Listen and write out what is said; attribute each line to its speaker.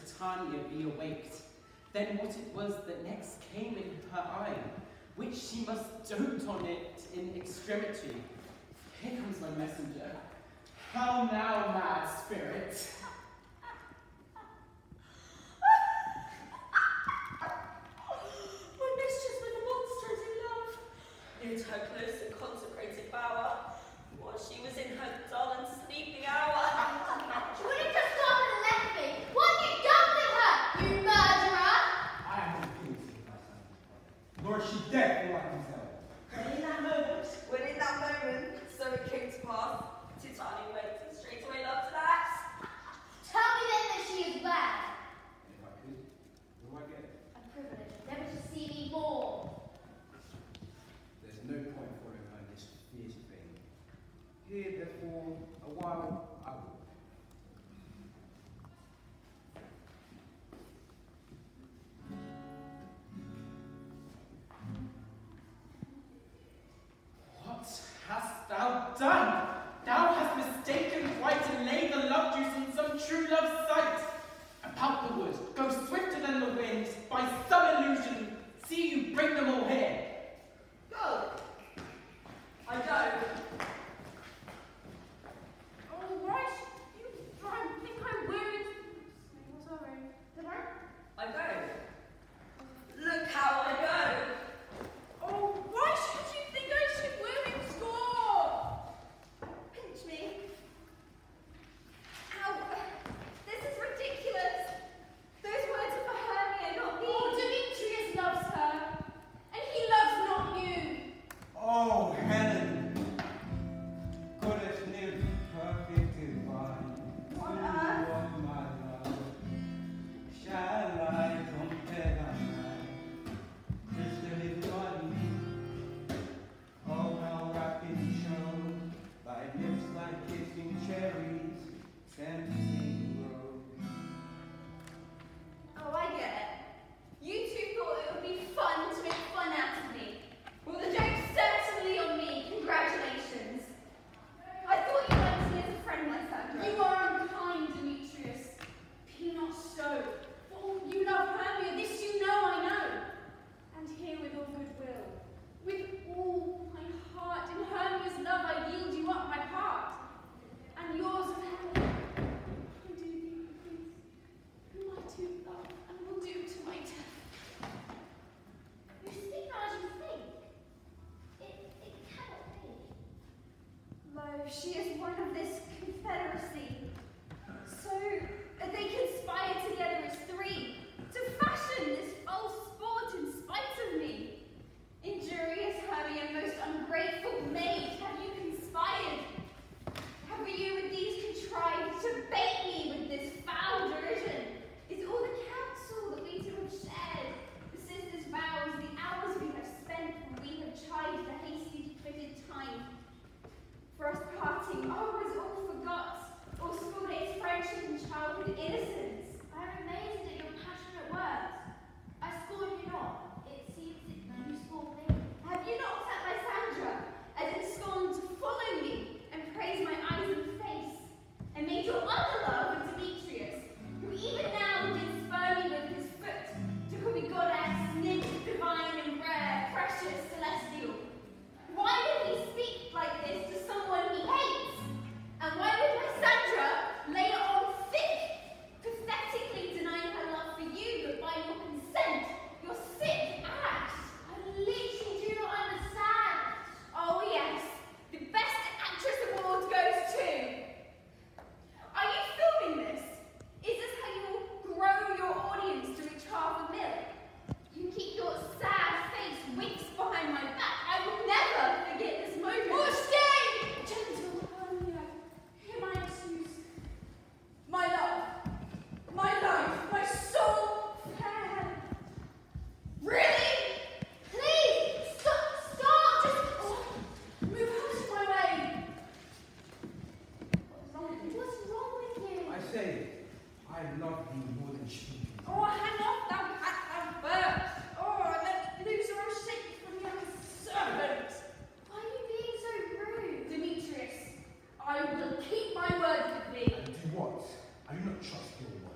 Speaker 1: Titania be awaked, then what it was that next came in her eye, which she must dote on it in extremity. Here comes my messenger. How now, mad spirit?
Speaker 2: My mistress with the monsters in love, near to her close and consecrated bower, while she was in her dull and sleepy hour.
Speaker 3: She would have just gone and left me. What have you done with her, you murderer?
Speaker 4: I am not guilty, my son. Nor is she dead for like himself.
Speaker 2: When in that moment, so it came to pass, Titania went and straightway loved an axe.
Speaker 3: Tell me then that she is bad.
Speaker 4: And if I could, what do I get?
Speaker 3: A privilege never to see me more.
Speaker 4: There's no point for her in this fierce thing. Here, therefore, a while I will.
Speaker 1: What hast thou done? Thou hast mistaken quite and laid the love juice in some true love's sight. About the wood, go swifter than the wind, by some illusion, see you bring them all here.
Speaker 2: Go. I go.
Speaker 5: Oh, right. You don't think I'm wearing... What are they? Did I?
Speaker 2: I go. Look how I go.
Speaker 5: Oh, why should you think I should wear it score?
Speaker 2: Pinch me. Ow. This is ridiculous. Those words are for Hermia, not me.
Speaker 5: Oh, Demetrius loves her, and he loves not you.
Speaker 4: Oh, Helen! Goddess near perfect divine.
Speaker 2: On
Speaker 4: You
Speaker 2: earth.
Speaker 4: are my love. Shall I compare thy night? Crystal is body. Oh, how rapid show. Thy lips like kissing cherries. Tempting rose.
Speaker 2: Oh, I get it. You two thought it would be fun to make fun out of me. Well, the joke's certainly on me. Congratulations. I thought you liked me as a friend, my Sandra.
Speaker 5: You are unkind, Demetrius. Be not so. For you love Hermia, this you know I know. And here with all goodwill, with all my heart, in Hermia's love I yield you up my part. And yours of Helen, I do thee things whom I do love and will do to my death.
Speaker 3: You speak not as you think. It cannot be.
Speaker 2: Lo, she is one of this confederacy. So they conspire together as three to fashion this false sport in spite of me. Injurious Hermia, most ungrateful maid, have you conspired? Have you with these contrived to bait me with this foul derision? Is all the counsel that we two have shared, the sisters' vows, the hours we have spent when we have chided the hasty fitted time for us parting, oh, is all forgot, all school days friendship and childhood innocence?
Speaker 3: I am amazed at your passionate words. I scorn you not. It seems that you scorn me.
Speaker 2: Have you not set my Sandra, as in scorn to follow me and praise my eyes and face, and made your other love and Demetrius, who even now did spur me with his foot to call me goddess, nymph, divine and rare, precious, celestial? Why did he speak like this to someone he hates? And why would my Sandra lay it on thick, pathetically denying her love for you, but by your consent, your sick act?
Speaker 3: I literally do not understand.
Speaker 2: Oh yes, the best actress award goes to. Are you filming this? Is this how you will grow your audience to reach half a mil? You keep your sad face winks behind my back. I will never forget this moment.
Speaker 5: Oh, stay! Gentle Hermia, hear my excuse. My love, my life, my soul, fair.
Speaker 2: Really?
Speaker 3: Please, stop, just
Speaker 5: Move out of my way.
Speaker 3: What's wrong with you?
Speaker 4: I say, I love you more than she do.
Speaker 5: Oh, hang off, thou cat, thou bird. Oh, let me loose or I'll shake you from your servant.
Speaker 3: Why are you being so rude?
Speaker 5: Demetrius, I will keep my word with thee.
Speaker 4: And do what? I do not trust your